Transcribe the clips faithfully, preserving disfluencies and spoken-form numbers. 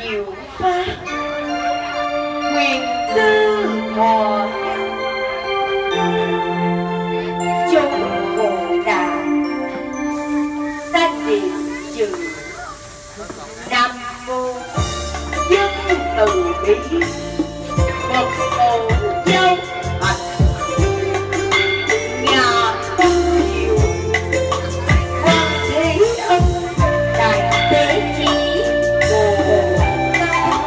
diệu pháp quyền tư hòa chúng khổ nạn ta niệm trừ nam mô dân từ bi phật tổ giáo hạnh nhà tăng diệu quan thế âm đại tế chi bồ tát.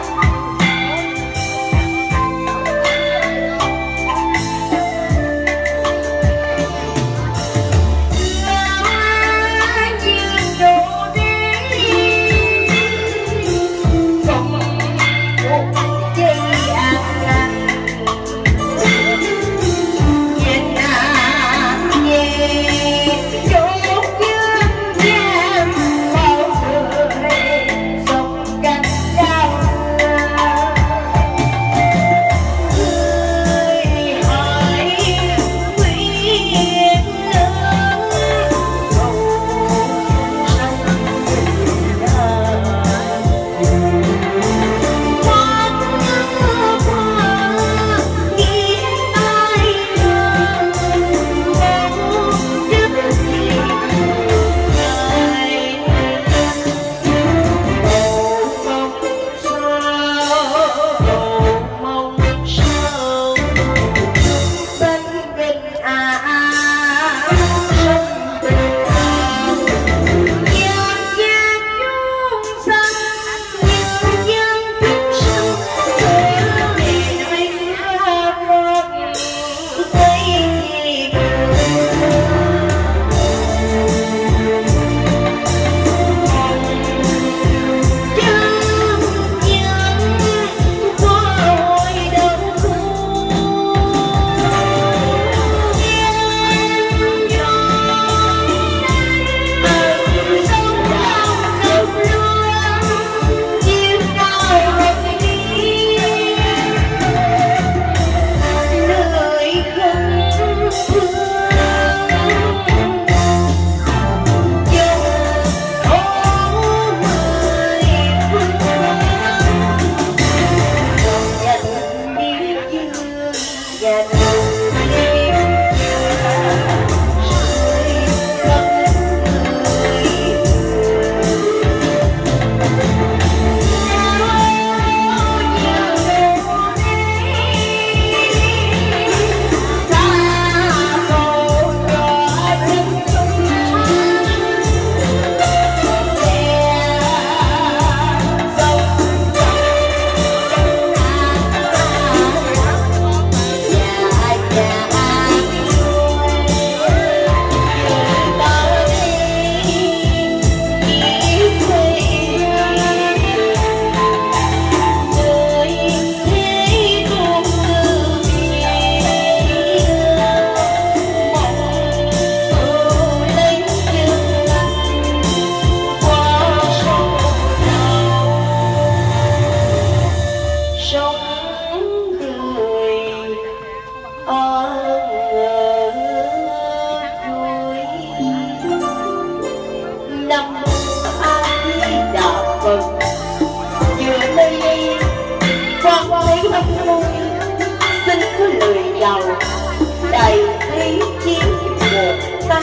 Đại thế chi Bồ Tát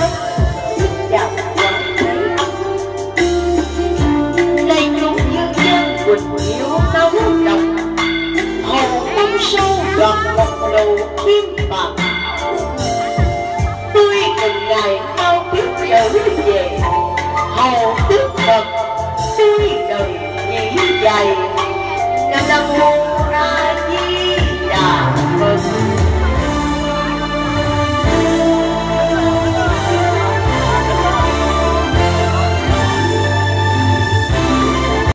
đạo quán thế âm. Này chúng nhân dân quỳnh yêu nấu độc, hầu tâm sâu đoạn một đầu kim bạc. Tôi cùng ngài mau biết trở về, hầu tước Phật tôi đời nghĩ dài. Nam mô A Di Đà Phật.